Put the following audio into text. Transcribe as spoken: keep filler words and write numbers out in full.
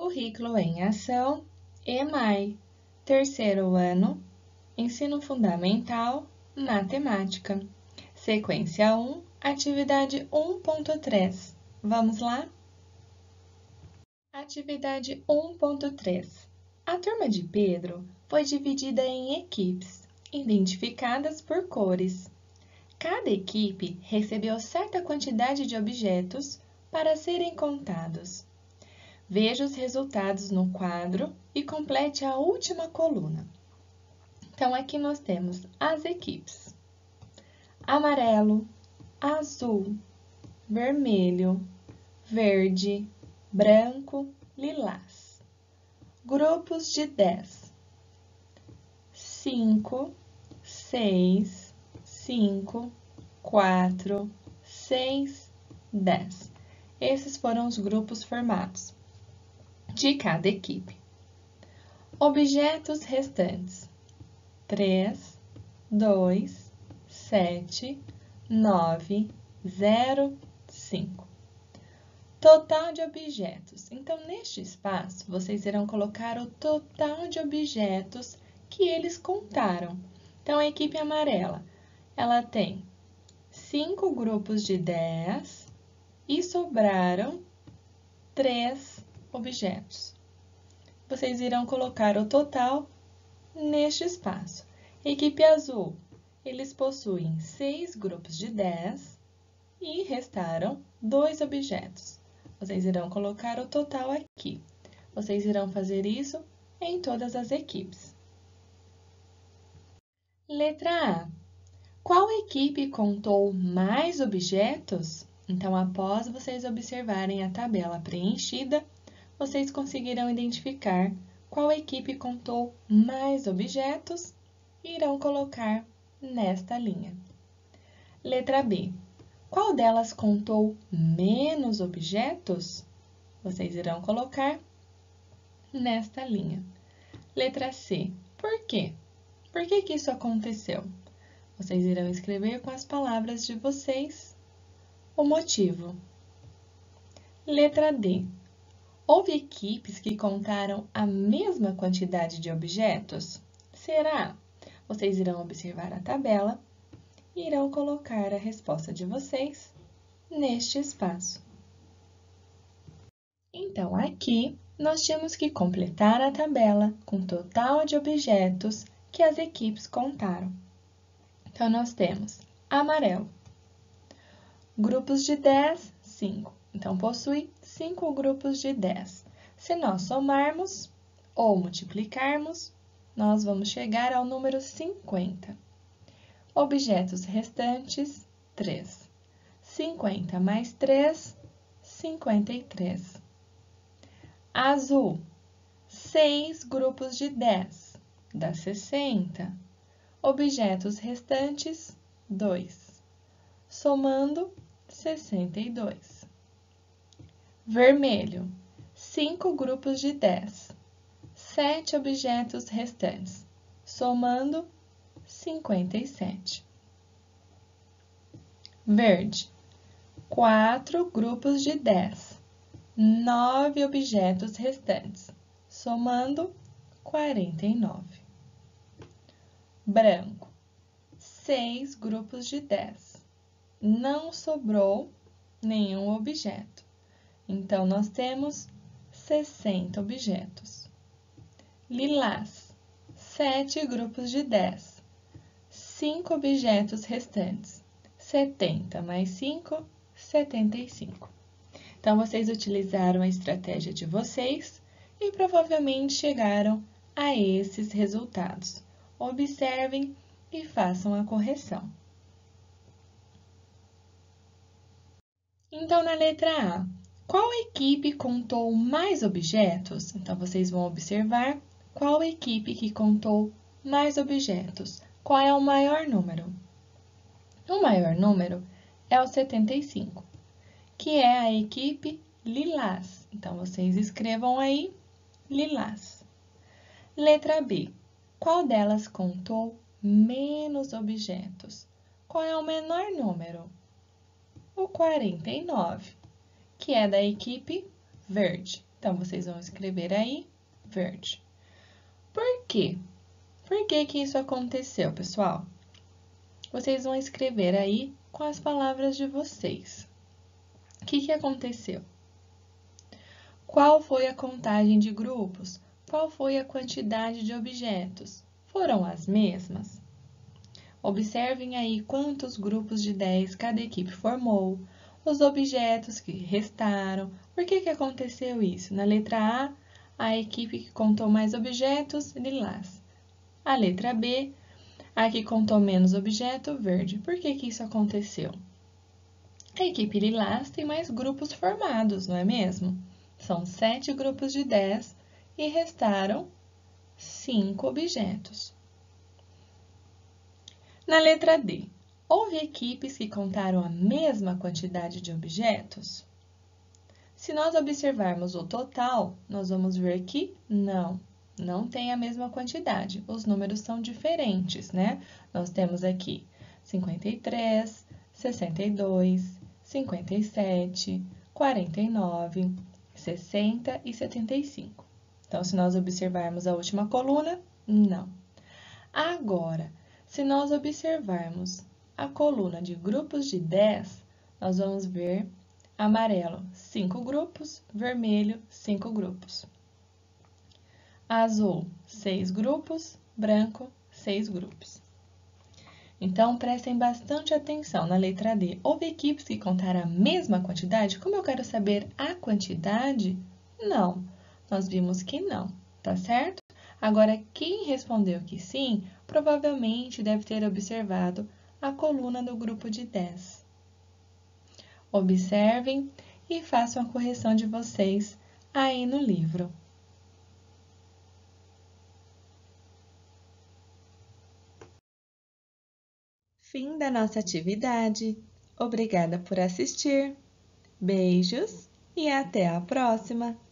Currículo em Ação, EMAI, terceiro ano, Ensino Fundamental, Matemática. Sequência um, atividade um ponto três. Vamos lá? Atividade um ponto três. A turma de Pedro foi dividida em equipes, identificadas por cores. Cada equipe recebeu certa quantidade de objetos para serem contados. Veja os resultados no quadro e complete a última coluna. Então, aqui nós temos as equipes: amarelo, azul, vermelho, verde, branco, lilás. Grupos de dez. cinco, seis, cinco, quatro, seis, dez. Esses foram os grupos formados de cada equipe. Objetos restantes: três, dois, sete, nove, zero, cinco. Total de objetos. Então, neste espaço, vocês irão colocar o total de objetos que eles contaram. Então, a equipe amarela, ela tem cinco grupos de dez e sobraram três objetos. Vocês irão colocar o total neste espaço. Equipe azul, eles possuem seis grupos de dez e restaram dois objetos. Vocês irão colocar o total aqui. Vocês irão fazer isso em todas as equipes. Letra A. Qual equipe contou mais objetos? Então, após vocês observarem a tabela preenchida, vocês conseguirão identificar qual equipe contou mais objetos e irão colocar nesta linha. Letra B. Qual delas contou menos objetos? Vocês irão colocar nesta linha. Letra C. Por quê? Por que que isso aconteceu? Vocês irão escrever com as palavras de vocês o motivo. Letra D. Houve equipes que contaram a mesma quantidade de objetos? Será? Vocês irão observar a tabela e irão colocar a resposta de vocês neste espaço. Então, aqui, nós tínhamos que completar a tabela com o total de objetos que as equipes contaram. Então, nós temos amarelo. Grupos de dez, cinco. Então, possui cinco grupos de dez. Se nós somarmos ou multiplicarmos, nós vamos chegar ao número cinquenta. Objetos restantes, três. cinquenta mais três, cinquenta e três. Azul, seis grupos de dez, dá sessenta. Objetos restantes, dois. Somando, sessenta e dois. Vermelho, cinco grupos de dez, sete objetos restantes, somando, cinquenta e sete. Verde, quatro grupos de dez, nove objetos restantes, somando, quarenta e nove. Branco, seis grupos de dez, não sobrou nenhum objeto. Então, nós temos sessenta objetos. Lilás, sete grupos de dez, cinco objetos restantes, setenta mais cinco, setenta e cinco. Então, vocês utilizaram a estratégia de vocês e provavelmente chegaram a esses resultados. Observem e façam a correção. Então, na letra A, qual equipe contou mais objetos? Então, vocês vão observar qual equipe que contou mais objetos. Qual é o maior número? O maior número é o setenta e cinco, que é a equipe lilás. Então, vocês escrevam aí lilás. Letra B. Qual delas contou menos objetos? Qual é o menor número? O quarenta e nove, que é da equipe verde. Então, vocês vão escrever aí verde. Por quê? Por que que isso aconteceu, pessoal? Vocês vão escrever aí com as palavras de vocês. O que que aconteceu? Qual foi a contagem de grupos? Qual foi a quantidade de objetos? Foram as mesmas? Observem aí quantos grupos de dez cada equipe formou, os objetos que restaram. Por que que aconteceu isso? Na letra A, a equipe que contou mais objetos, lilás. A letra B, a que contou menos objeto, verde. Por que que isso aconteceu? A equipe lilás tem mais grupos formados, não é mesmo? São sete grupos de dez e restaram cinco objetos. Na letra D, houve equipes que contaram a mesma quantidade de objetos? Se nós observarmos o total, nós vamos ver que não, não tem a mesma quantidade. Os números são diferentes, né? Nós temos aqui cinquenta e três, sessenta e dois, cinquenta e sete, quarenta e nove, sessenta e setenta e cinco. Então, se nós observarmos a última coluna, não. Agora, se nós observarmos a coluna de grupos de dez, nós vamos ver amarelo, cinco grupos, vermelho, cinco grupos. Azul, seis grupos, branco, seis grupos. Então, prestem bastante atenção na letra D. Houve equipes que contaram a mesma quantidade? Como eu quero saber a quantidade? Não, nós vimos que não, tá certo? Agora, quem respondeu que sim, provavelmente deve ter observado a coluna do grupo de dez. Observem e façam a correção de vocês aí no livro. Fim da nossa atividade. Obrigada por assistir. Beijos e até a próxima!